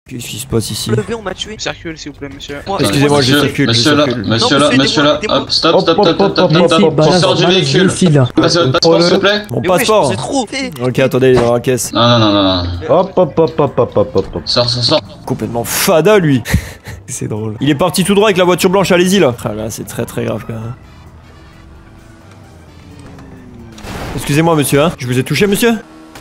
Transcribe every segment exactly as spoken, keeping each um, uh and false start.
Qu'est-ce qui se passe ici? Levé, on m'a tué. Circule s'il vous plaît monsieur. Excusez-moi, je circule. Monsieur là, monsieur là, monsieur là, hop, stop, stop, stop, stop, stop, stop, on sort du véhicule. Passez votre passeport s'il vous plaît. Mon passeport. C'est trop. Ok, attendez, il est dans la caisse. Non, non, non, non. Hop, hop, hop, hop, hop, hop, hop, hop. Sors, sors, sors. Complètement fada lui. C'est drôle. Il est parti tout droit avec la voiture blanche, allez-y là. Ah là, c'est très très grave quand même. Excusez-moi monsieur, hein. Je vous ai touché monsieur?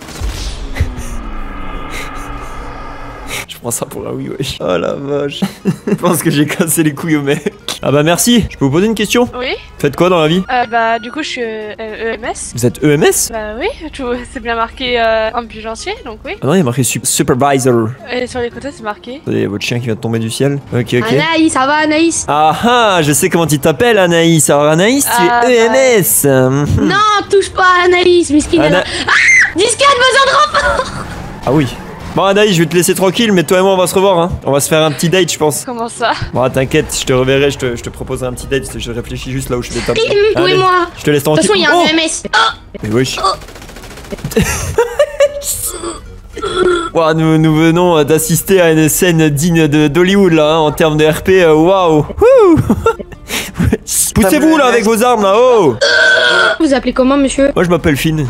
Je prends ça pour un oui, wesh. Oh la vache. Je pense que j'ai cassé les couilles au mec. Ah bah merci. Je peux vous poser une question? Oui. Faites quoi dans la vie? Euh, bah du coup je suis euh, E M S. Vous êtes E M S? Bah oui, tu vois, c'est bien marqué euh, ambulancier, donc oui. Ah non, il y a marqué sup supervisor. Et sur les côtés c'est marqué. Attendez, votre chien qui vient de tomber du ciel. Ok, ok. Anaïs, ça va Anaïs? Ah ah, je sais comment tu t'appelles Anaïs. Alors Anaïs, tu Ah, es E M S. Non, touche pas à Anaïs, miskin. Ana- Ah, disquette, besoin de renfort. Ah oui. Bon Anaïs, je vais te laisser tranquille, mais toi et moi on va se revoir hein. On va se faire un petit date je pense. Comment ça? Bon t'inquiète, je te reverrai, je te, je te proposerai un petit date, je réfléchis juste là où je vais taper. Hum, oui, Allez, moi. je te laisse De toute tranquille. façon, il y a un Oh E M S. Oh, Mais wesh. Ouah, nous, nous venons d'assister à une scène digne de- d'Hollywood là, hein, en termes de R P, euh, waouh. Wouh. Poussez-vous là avec vos armes là, oh. vous appelez comment, monsieur? Moi je m'appelle Finn.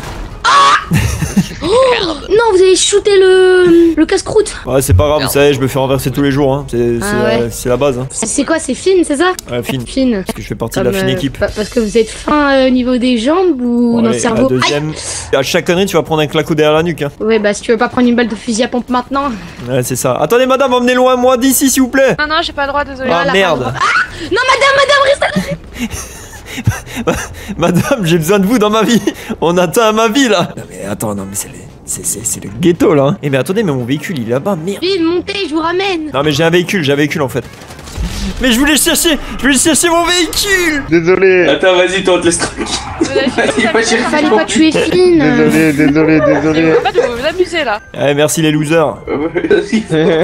Non, vous avez shooté le, le casse-croûte. Ouais c'est pas grave, vous savez, je me fais renverser tous les jours, hein. C'est Ah c'est, ouais. euh, c'est la base. Hein. C'est quoi, c'est Finn, c'est ça? Ouais, Finn. Finn. Parce que je fais partie de Comme, la fine euh, équipe. pa- Parce que vous êtes fin euh, au niveau des jambes ou Bon, dans le allez, cerveau? la deuxième. À chaque connerie, tu vas prendre un claquot derrière la nuque. Hein. Aïe. Ouais, bah si tu veux pas prendre une balle de fusil à pompe maintenant. Ouais, c'est ça. Attendez, madame, emmenez loin moi d'ici, s'il vous plaît. Non non j'ai pas le droit, désolé. Ah la merde. pas- Ah non, madame, madame, reste Madame, j'ai besoin de vous dans ma vie. On atteint ma vie là. Non mais attends, non mais c'est les- c'est c'est c'est le ghetto là. Hein. Eh mais attendez, mais mon véhicule il est là-bas, merde. Vite, montez, je vous ramène. Non mais j'ai un véhicule, j'ai un véhicule en fait. Mais je voulais chercher, je voulais chercher mon véhicule. Désolé. Attends, vas-y, toi, on te laisse tranquille. Vous avez fini, Vas-y, vous pas avez chercher. fini. Fallait pas tuer Finn. Désolé, désolé, C'est désolé. pas de vous vous amuser là. Eh merci les losers. Vas-y.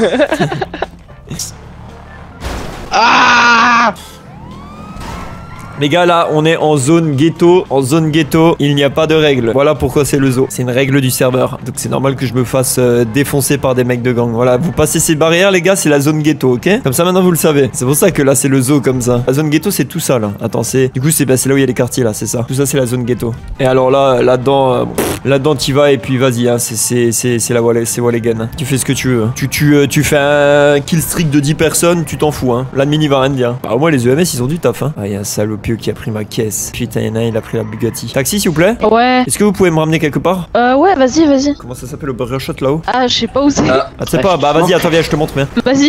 Les gars, là, on est en zone ghetto. En zone ghetto, il n'y a pas de règles. Voilà pourquoi c'est le zoo. C'est une règle du serveur. Donc c'est normal que je me fasse euh, défoncer par des mecs de gang. Voilà, vous passez ces barrières, les gars, c'est la zone ghetto, ok? Comme ça, maintenant, vous le savez. C'est pour ça que là, c'est le zoo comme ça. La zone ghetto, c'est tout ça, là. Attends, c'est... Du coup, c'est bah, c'est là où il y a les quartiers, là, c'est ça. Tout ça, c'est la zone ghetto. Et alors là, là-dedans... euh, pff, là-dedans, t'y vas et puis vas-y, hein. C'est- C'est c'est- c'est la Wall- c'est Walligan. Hein. Tu fais ce que tu veux. Hein. Tu, tu, euh, tu fais un kill streak de dix personnes, tu t'en fous, hein. L'admin, il va rien te dire. Bah, au moins, les E M S, ils ont du taf, hein. Ah, il y a un salopieux qui a pris ma caisse. Putain, il y en a un, il a pris la Bugatti. Taxi, s'il vous plaît? Ouais. Est-ce que vous pouvez me ramener quelque part? Euh, ouais, vas-y, vas-y. Comment ça s'appelle le burger shot là-haut? Ah, je sais pas où c'est. Ah, Ah, tu sais pas? Bah, vas-y, attends, viens, je te montre, viens. Vas-y.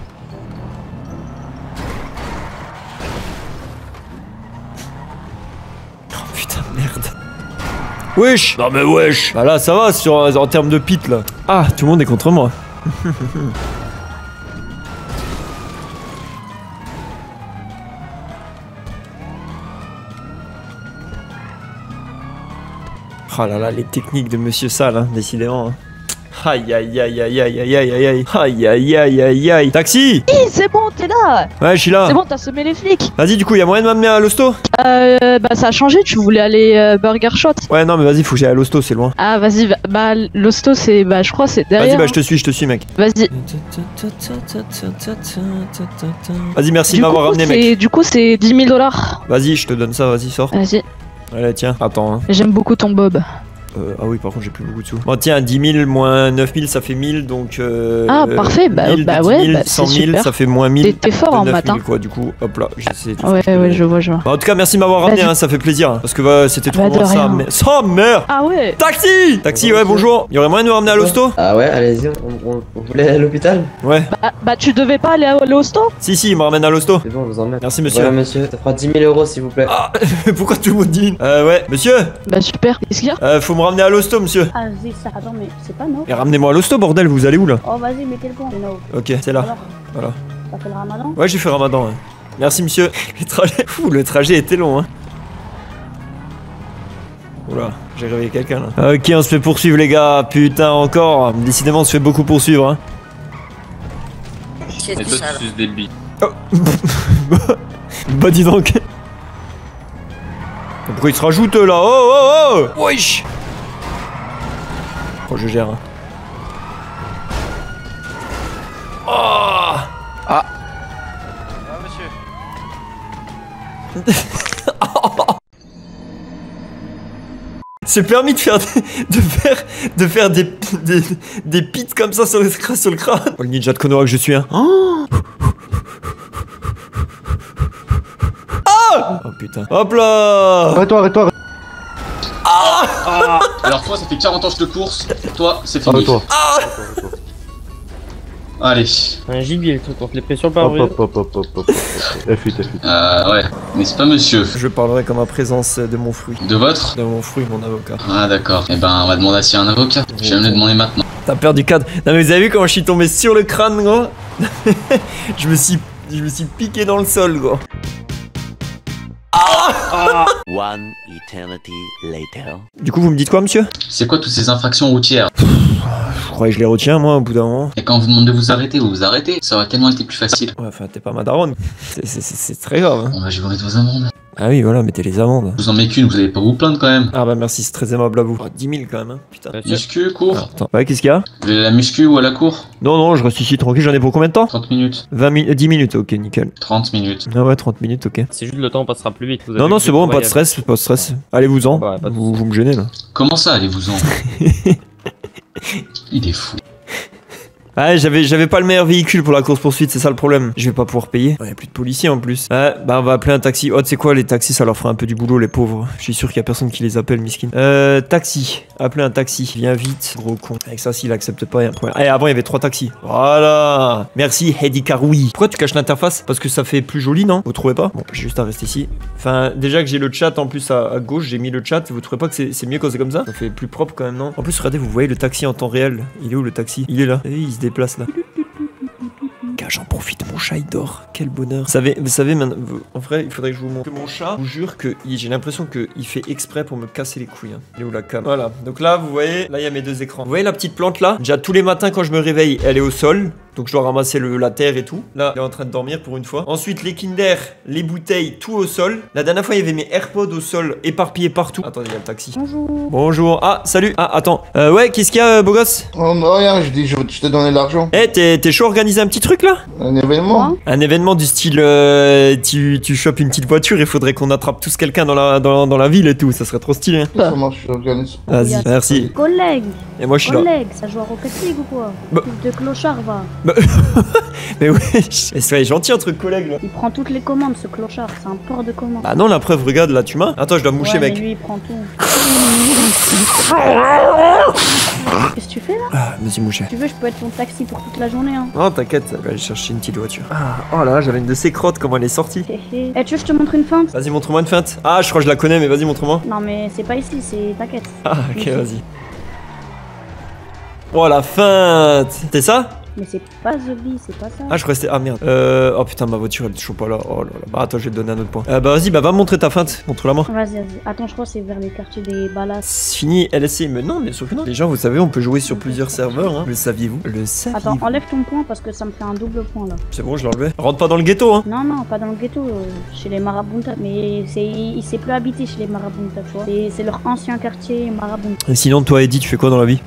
Oh putain, merde. Wesh! Non, mais wesh! Bah là, ça va sur, en termes de pit là. Ah, tout le monde est contre moi. Oh là là, les techniques de Monsieur Sale, hein, décidément. Hein. Aïe aïe aïe aïe aïe aïe aïe aïe aïe aïe aïe aïe aïe aïe. Taxi! Hi, c'est bon, t'es là. Ouais, je suis là. C'est bon, t'as semé les flics. Vas-y, du coup, y'a moyen de m'amener à l'hosto? Euh, bah ça a changé, tu voulais aller euh, Burger Shot. Ouais, non, mais vas-y, faut que j'aille à l'hosto, c'est loin. Ah, vas-y, va- bah l'hosto, c'est, bah je crois, c'est derrière. Vas-y, bah je te suis, je te suis, mec. Vas-y. Vas-y, merci de Du m'avoir coup, ramené, mec. c'est- Du coup, c'est dix mille dollars. Vas-y, je te donne ça, vas-y, sors. Vas-y. Allez, tiens, attends. Hein. J'aime beaucoup ton bob. Euh, ah oui, par contre, j'ai plus beaucoup de sous. Bon, tiens, dix mille moins neuf mille, ça fait mille, donc. Euh, Ah, parfait, bah- mille, bah dix ouais, mille, bah, cent c'est mille, super. ça fait moins mille. T'es- t'es fort en neuf maths, mille, hein. quoi, du coup, hop là, j'essaie tout ce Ouais, que je peux. ouais, je vois, je vois. Bah, en tout cas, merci de m'avoir ramené, Vas-y. hein, ça fait plaisir. Parce que bah, c'était trop Bah, de loin, ça. rien. Mais... Ça meurt! Ah ouais. Taxi! Taxi, ouais, bonjour. Il y aurait moyen de me ramener à l'hosto? Ah ouais, allez-y, on, on, on voulait aller à l'hôpital? Ouais. Bah, bah tu devais pas aller à l'hosto? Si, si, il me ramène à l'hosto. C'est bon, je vous emmène. Merci, monsieur. Voilà, monsieur, ça fera dix mille euros s'il vous plaît. Ah, pourquoi tout le monde dit? Euh, ouais, monsieur? Bah super. Qu'est-ce qu'il y a? Euh, faut me ramener à l'hosto, monsieur. Ah, vas-y, ça, attends, mais c'est pas non. Et ramenez-moi à l'hosto, bordel, vous allez où là? Oh, vas-y, mettez le pont. No. Ok, c'est là. Alors, Voilà. t'as fait le ramadan? Ouais, j'ai fait ramadan, ouais. Merci, monsieur. Le trajet, Ouh, le trajet était long, hein. Oula, j'ai réveillé quelqu'un là. Ok, on se fait poursuivre, les gars. Putain, encore. Décidément, on se fait beaucoup poursuivre, hein. Et toi, tu suces des billes. Bah, dis donc. Pourquoi il se rajoute là? Oh, oh, oh! Wesh! Oh, je gère. Hein. C'est permis de faire des, de faire de faire des des, des pits comme ça sur le crâne sur le crâne. Oh, le ninja de Konoha que je suis hein. Oh, oh putain. Hop là. Arrête-toi, arrête-toi. Arrête ah ah alors toi ça fait quarante ans que je te course, toi c'est fini. Arrête-toi. Ah allez. Un gibier le truc contre les pressions par hop, hop, hop, hop, hop, hop. F huit, F huit. Euh ouais, mais c'est pas monsieur. Je parlerai comme en présence de mon fruit. De votre? De mon fruit, mon avocat. Ah d'accord. Eh ben on va demander s'il y a un avocat. Je vais me le demander maintenant. T'as perdu cadre. Non mais vous avez vu comment je suis tombé sur le crâne gros. Je me suis je me suis piqué dans le sol gros. Ah ah One eternity later. Du coup vous me dites quoi monsieur? C'est quoi toutes ces infractions routières? Je croyais que je les retiens moi au bout d'un moment. Et quand on vous demande de vous arrêter, vous vous arrêtez. Ça aurait tellement été plus facile. Ouais enfin t'es pas ma daronne. C'est très grave hein. Bon bah je vais vous mettre vos amendes. Ah oui voilà mettez les amendes. Je vous en mets qu'une, vous allez pas vous plaindre quand même. Ah bah merci c'est très aimable à vous. Oh, dix mille quand même hein putain. Muscu, cours. Ah, attends. Ouais qu'est-ce qu'il y a? Vous voulez la muscu ou à la cour? Non non je reste ici tranquille, j'en ai pour combien de temps? trente minutes. vingt minutes, dix minutes, ok nickel. trente minutes. Ah ouais trente minutes ok. C'est juste le temps passera plus vite. Vous Non non c'est bon, pas de stress, pas de stress. Allez-vous-en, bah, vous, vous me gênez là. Comment ça allez-vous-en? Il est fou. Ah j'avais j'avais pas le meilleur véhicule pour la course poursuite, c'est ça le problème. Je vais pas pouvoir payer. Il y a plus de policiers en plus. Ouais bah on va appeler un taxi. Oh tu sais quoi les taxis ça leur fera un peu du boulot les pauvres. Je suis sûr qu'il y a personne qui les appelle miskin. Euh taxi. Appelez un taxi. Viens vite gros con. Avec ça s'il accepte pas il y a un problème. Eh avant il y avait trois taxis. Voilà. Merci Heidi Karoui. Pourquoi tu caches l'interface? Parce que ça fait plus joli non? Vous trouvez pas? Bon j'ai juste à rester ici. Enfin déjà que j'ai le chat en plus à, à gauche, j'ai mis le chat. Vous trouvez pas que c'est mieux quand c'est comme ça? Ça fait plus propre quand même non? En plus regardez vous voyez le taxi en temps réel. Il est où le taxi? Il est là. Et il se déplace là. J'en profite, mon chat il dort, quel bonheur. Vous savez, vous savez, en vrai, il faudrait que je vous montre que mon chat, je vous jure que j'ai l'impression qu'il fait exprès pour me casser les couilles. Hein. Il est où la cam? Voilà, donc là, vous voyez, là il y a mes deux écrans. Vous voyez la petite plante là? Déjà tous les matins quand je me réveille, elle est au sol. Donc je dois ramasser le, la terre et tout. Là, il est en train de dormir pour une fois. Ensuite, les Kinder, les bouteilles, tout au sol. La dernière fois, il y avait mes AirPods au sol, éparpillés partout. Attendez, il y a le taxi. Bonjour. Bonjour. Ah, salut. Ah, attends. Euh, ouais, qu'est-ce qu'il y a, beau gosse? Oh, rien, je dis, je, je t'ai donné de l'argent. Eh, hey, t'es chaud à organiser un petit truc là? Un événement? Un événement du style, euh, tu, tu chopes une petite voiture, il faudrait qu'on attrape tous quelqu'un dans la, dans, dans la ville et tout. Ça serait trop stylé. Hein. Ça marche, je organise. Vas-y, merci. Collègue. Et moi, je suis là. Collègue, ça joue à Rocket League ou quoi? Bah... De clochard, va. Bah... Mais ouais, c'est gentil entre collègues là. Il prend toutes les commandes ce clochard, c'est un port de commandes. Bah non la preuve, regarde là tu m'as. Attends je dois moucher ouais, mec. Mais lui il prend tout. Qu'est-ce que tu fais là? Ah vas-y moucher. Si tu veux je peux être ton taxi pour toute la journée hein. Non t'inquiète, je vais aller chercher une petite voiture. Ah oh là j'avais une de ces crottes, comment elle est sortie. Eh tu veux je te montre une feinte? Vas-y montre-moi une feinte. Ah je crois que je la connais mais vas-y montre-moi. Non mais c'est pas ici, c'est t'inquiète. Ah ok vas-y. Oh la feinte. C'est ça? Mais c'est pas The Bee, c'est pas ça. Ah je crois que c'était... Ah merde. Euh... Oh putain ma voiture elle est toujours pas là. Oh là là. Bah attends je vais te donner un autre point. Euh, bah vas-y bah va me montrer ta feinte. Montre-la moi. Vas-y vas-y. Attends je crois que c'est vers les quartiers des Ballas. C'est fini L S C. Mais non bien sûr que non. Les gens vous savez on peut jouer sur plusieurs serveurs hein. Le saviez-vous? Le saviez-vous? Attends enlève ton point parce que ça me fait un double point là. C'est bon je l'ai enlevé. Rentre pas dans le ghetto hein. Non non pas dans le ghetto. Euh, chez les Marabunta. Mais c'est il s'est plus habité chez les Marabunta tu vois. C'est leur ancien quartier Marabunta. Et sinon toi Eddie tu fais quoi dans la vie?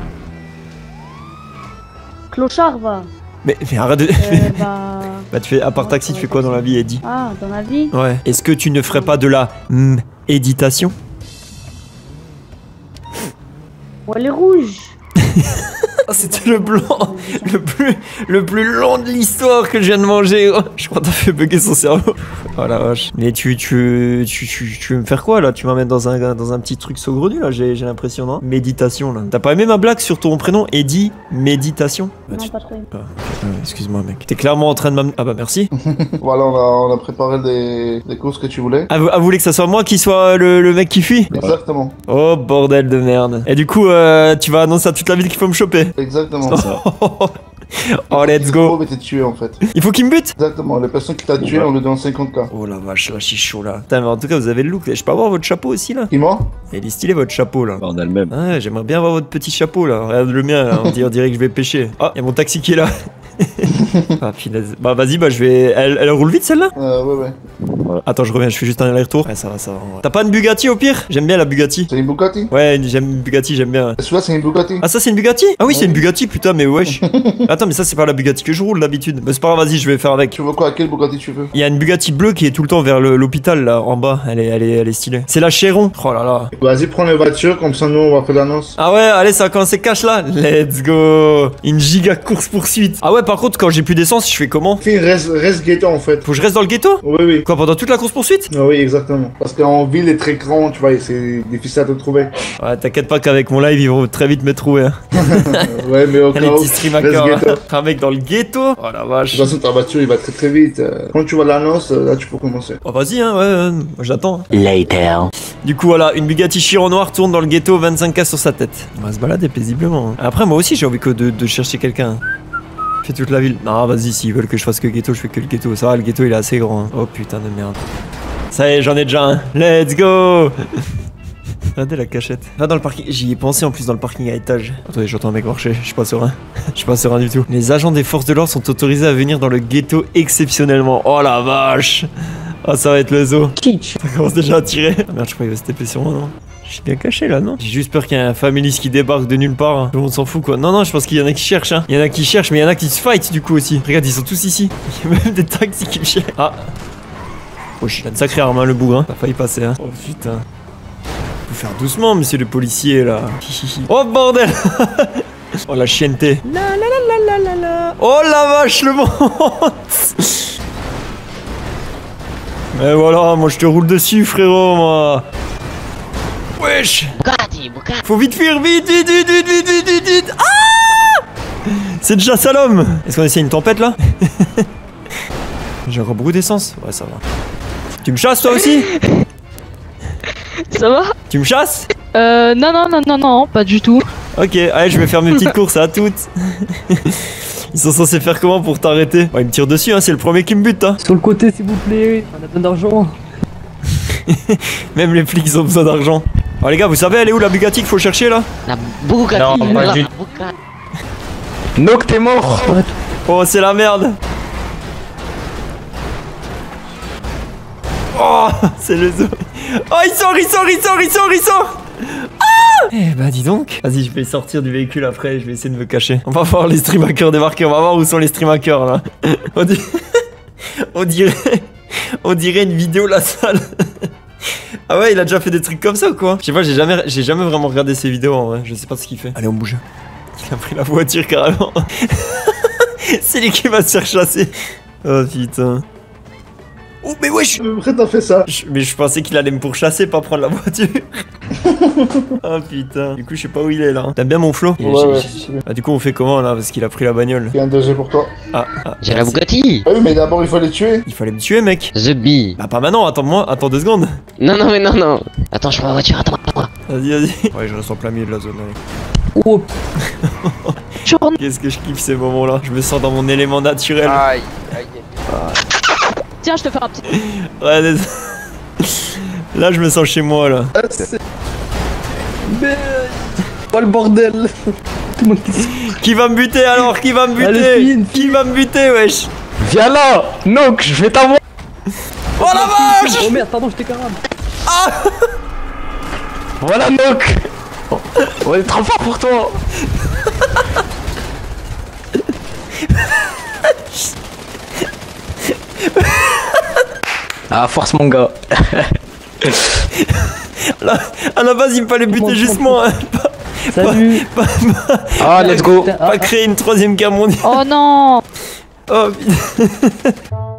Clochard va. Mais, mais arrête de... Euh, bah... bah tu fais, à part taxi, tu fais quoi dans la vie, Eddie? Ah, dans la vie? Ouais. Est-ce que tu ne ferais pas de la méditation? Ouais, les rouges. Ah, c'était le blanc le plus, le plus long de l'histoire que je viens de manger. Oh, je crois que t'as fait bugger son cerveau. Oh la vache. Mais tu, tu, tu, tu, tu veux me faire quoi là? Tu m'amènes dans un, dans un petit truc saugrenu là, j'ai l'impression, non? Méditation là. T'as pas aimé ma blague sur ton prénom? Eddie Méditation? Non, bah, tu... pas trop. Ah, okay. ah, excuse-moi mec. T'es clairement en train de m'amener... Ah bah merci. Voilà, on a, on a préparé des, des courses que tu voulais. Ah, vous, ah, vous voulez que ça soit moi qui soit le, le mec qui fuit? Exactement. Oh bordel de merde. Et du coup, euh, tu vas annoncer à toute la ville qu'il faut me choper? Exactement. Ça. Oh let's go. Il faut tuer en fait. Il faut qu'il me bute? Exactement, la personne qui t'a tué on lui donne cinquante K. Oh la vache, là je suis chaud là. Putain mais en tout cas vous avez le look. Je peux avoir votre chapeau aussi là? Et moi? Il est stylé votre chapeau là. Bah, on a le même. Ah j'aimerais bien avoir votre petit chapeau là. Regarde le mien là, on dirait, on dirait que je vais pêcher. Ah y'a mon taxi qui est là. Ah punaise. Bah vas-y bah je vais... Elle, elle roule vite celle-là? Euh ouais ouais. Ouais. Attends, je reviens, je fais juste un aller-retour. Ouais, ça va, ça va. Ouais. T'as pas une Bugatti au pire? J'aime bien la Bugatti. C'est une Bugatti? Ouais, j'aime une Bugatti, j'aime bien. Celui-là, c'est une Bugatti. Ah, ça, c'est une Bugatti? Ah oui, c'est une Bugatti, putain, mais wesh. Attends, mais ça, c'est pas la Bugatti que je roule d'habitude. Mais c'est pas grave, vas-y, je vais faire avec. Tu veux quoi? Quelle Bugatti tu veux? Il y a une Bugatti bleue qui est tout le temps vers l'hôpital, là, en bas. Elle est, elle est, elle est stylée. C'est la Chéron. Oh là là. Vas-y, prends les voitures, comme ça, nous, on va faire l'annonce. Ah ouais, allez, ça va commencer cash là. Let's go. Une giga course poursuite. Ah ouais, par contre, quand j'ai plus d'essence, je fais comment? Fais, reste, reste ghetto en fait. Faut que je reste dans le ghetto? Oui, oui. Quoi, pendant toute la course poursuite? Ah oui, exactement. Parce qu'en ville, est très grand, tu vois, et c'est difficile à te trouver. Ouais, t'inquiète pas qu'avec mon live, ils vont très vite me trouver. Hein. Ouais, mais au cas Les où, petits stream reste hackers. ghetto. Un mec dans le ghetto. Oh la vache. De toute façon, ta voiture, il va très très vite. Euh, Quand tu vois l'annonce, euh, là, tu peux commencer. Oh, vas-y, hein, ouais, ouais, j'attends. Later. Du coup, voilà, une Bugatti Chiron noire tourne dans le ghetto, vingt-cinq K sur sa tête. On va se balader paisiblement. Après, moi aussi, j'ai envie que de, de chercher quelqu'un. Fais toute la ville. Non, vas-y, s'ils veulent que je fasse que ghetto, je fais que le ghetto. Ça va, le ghetto, il est assez grand. Hein. Oh putain de merde. Ça y est, j'en ai déjà un. Let's go. Regardez la cachette. Va dans le parking. J'y ai pensé en plus dans le parking à étage. Attendez, j'entends un mec marcher. Je suis pas serein. Je suis pas serein du tout. Les agents des forces de l'ordre sont autorisés à venir dans le ghetto exceptionnellement. Oh la vache. Ah, ça va être le zoo. Ça commence déjà à tirer. Ah merde, je crois qu'il va se taper sur moi, non? Je suis bien caché là, non? J'ai juste peur qu'il y ait un familis qui débarque de nulle part. Tout le monde s'en fout quoi. Non, non, je pense qu'il y en a qui cherchent. Hein. Il y en a qui cherchent, mais il y en a qui se fight du coup aussi. Regarde, ils sont tous ici. Il y a même des taxis qui me cherchent. Ah. Oh, je suis une sacrée arme, hein, le bout, hein. Ça a failli passer, hein. Oh putain. Faut faire doucement, monsieur le policier là. Oh bordel. Oh la chienneté. La la la la la la. Oh la vache, le monde. Mais voilà, moi je te roule dessus, frérot, moi. Wesh. Bugatti, Bugatti. Faut vite fuir, vite, vite, vite, vite, vite, vite, vite, vite. Ah. C'est déjà Salom. Est-ce qu'on essaie une tempête là? J'ai encore beaucoup d'essence. Ouais, ça va. Tu me chasses toi aussi? Ça va? Tu me chasses? Euh, non, non, non, non, non, pas du tout. Ok, allez, je vais faire mes petites courses à toutes. Ils sont censés faire comment pour t'arrêter? Ouais, ils me tirent dessus, hein, c'est le premier qui me bute, hein. Sur le côté, s'il vous plaît. On a besoin d'argent. Même les flics, ils ont besoin d'argent. Oh les gars, vous savez, elle est où la Bugatti qu'il faut chercher là? La Bugatti. Non, pas la du- Bugatti. Noc, t'es mort. Oh, c'est la merde. Oh, c'est le zoo. Oh, il sort, il sort, il sort, il sort, il sort. Ah. Eh bah dis donc. Vas-y, je vais sortir du véhicule après, je vais essayer de me cacher. On va voir les stream hackers débarquer, on va voir où sont les stream hackers là. On, di... on dirait... On dirait une vidéo la salle. Ah ouais, il a déjà fait des trucs comme ça ou quoi? Je sais pas, j'ai jamais, j'ai jamais vraiment regardé ses vidéos en vrai, je sais pas ce qu'il fait. Allez, on bouge. Il a pris la voiture carrément. C'est lui qui va se faire chasser. Oh putain. Oh mais wesh. Pourquoi t'as fait ça? Je- Mais je pensais qu'il allait me pourchasser, pas prendre la voiture. Oh putain. Du coup, je sais pas où il est là. T'aimes bien mon flow? Ouais, ouais, c'est bien. Ah, du coup, on fait comment là? Parce qu'il a pris la bagnole. Il y a un deuxième pour toi. Ah, ah. J'ai la merci. Bugatti. Ah oui, mais d'abord, il faut les tuer. Il fallait me tuer, mec. The Bee. Bah, pas maintenant, attends-moi, attends deux secondes. Non, non, mais non, non. Attends, je prends ma voiture, attends, attends. Vas-y, vas-y. Ouais, je reste en plein milieu de la zone. Allez. Oh, Journée. Qu'est-ce que je kiffe ces moments-là. Je me sens dans mon élément naturel. Aïe, aïe. Tiens, je te fais un petit. Ouais, désolé. Là, je me sens chez moi là. Ah, c'est... Mais... Oh le bordel. Tout le monde qui... Qui va me buter alors? Qui va me buter? Allez, fine, Qui va me buter, wesh? Viens là. Noc, je vais t'avoir. Oh la vache! Oh merde, pardon, je t'ai carame. Ah! Voilà Noc. On est trop fort pour toi. Ah, force mon gars. Là, à la base, il me fallait buter juste moi. Hein. Salut. Pas, pas- Ah, let's go. pas créer une troisième guerre mondiale. Oh non! Oh putain.